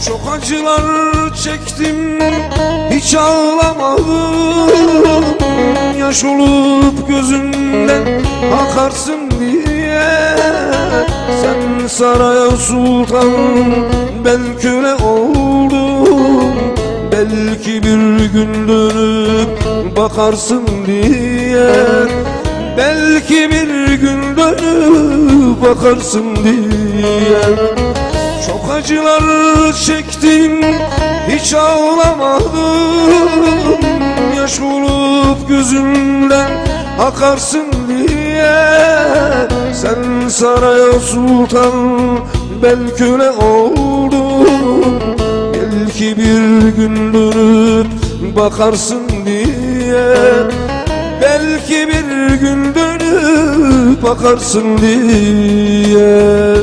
Çok acılar çektim, hiç ağlamadım. Yaş olup gözünden akarsın diye. Sen saraya sultan, ben köle oldum. Belki bir gün dönüp bakarsın diye. Belki bir gün dönüp bakarsın diye. Çok acılar çektim, hiç ağlamadım. Yaş olup gözümden akarsın diye. Sen saraya sultan, ben köle oldum. Belki bir gün dönüp bakarsın diye. Belki bir gün dönüp bakarsın diye.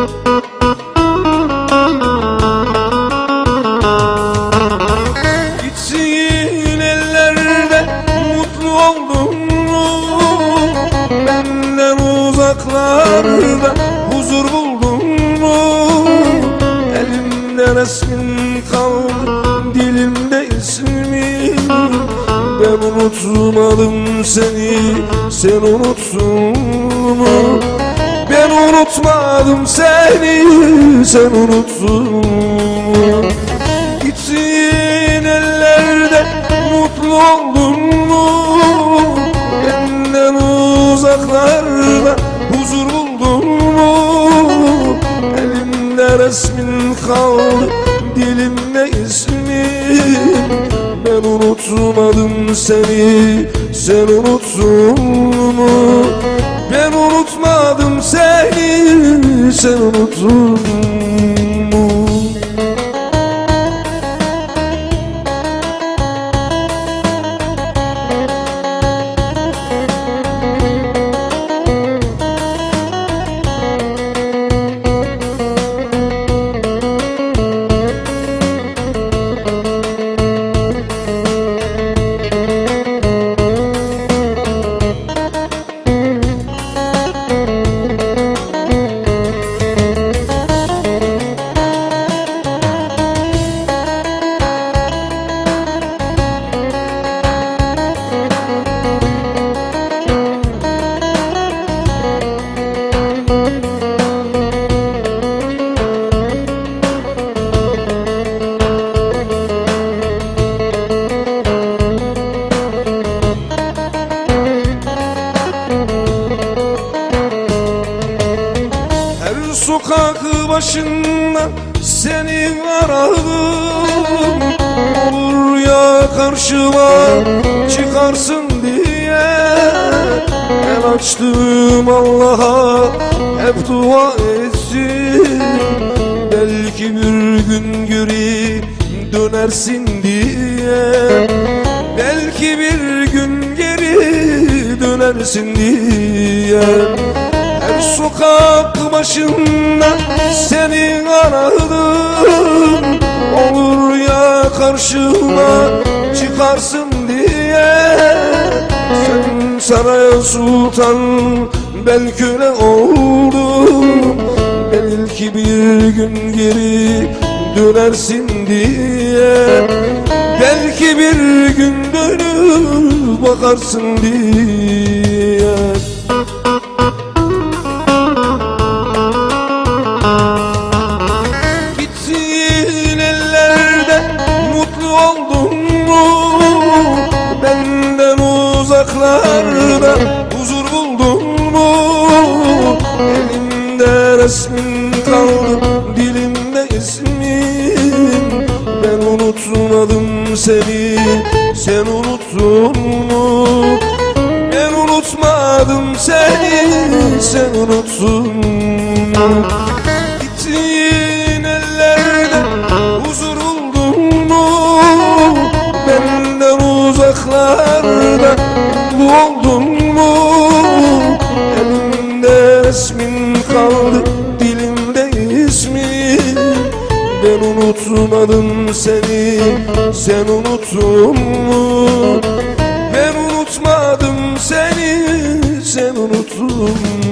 Gitsin ellerde mutlu oldum mu? Benden uzaklarda huzur buldum mu? Elimde resmin kaldı, dilimde ismin. Ben unutmadım seni, sen unuttun mu? Ben unutmadım seni, sen unuttun mu? Gitsin ellerde mutlu oldun mu? Benden uzaklarda huzur buldun mu? Elimde resmin kaldı, dilimde ismin. Ben unutmadım seni, sen unuttun mu? Ben unutmadım seni, sen unuttun mu? Sokak başında seni aradım. Olur ya karşıma çıkarsın diye. El açtım Allah'a, hep dua etsin. Belki bir gün geri dönersin diye. Belki bir gün geri dönersin diye. Her sokak başında seni aradım. Olur ya karşıma çıkarsın diye. Sen saraya sultan, ben köle oldum. Belki bir gün geri dönersin diye. Belki bir gün dönüp bakarsın diye. Benden uzaklarda huzur buldun mu? Elimde resmin kaldı, dilimde ismin. Ben unutmadım seni, sen unuttun mu? Ben unutmadım seni, sen unuttun mu? Gittiğin ellerde huzur buldun mu? Benden uzaklarda mutlu oldun mu? Elimde resmin kaldı, dilimde ismin. Ben unutmadım seni, sen unuttun mu? Ben unutmadım seni, sen unuttun mu?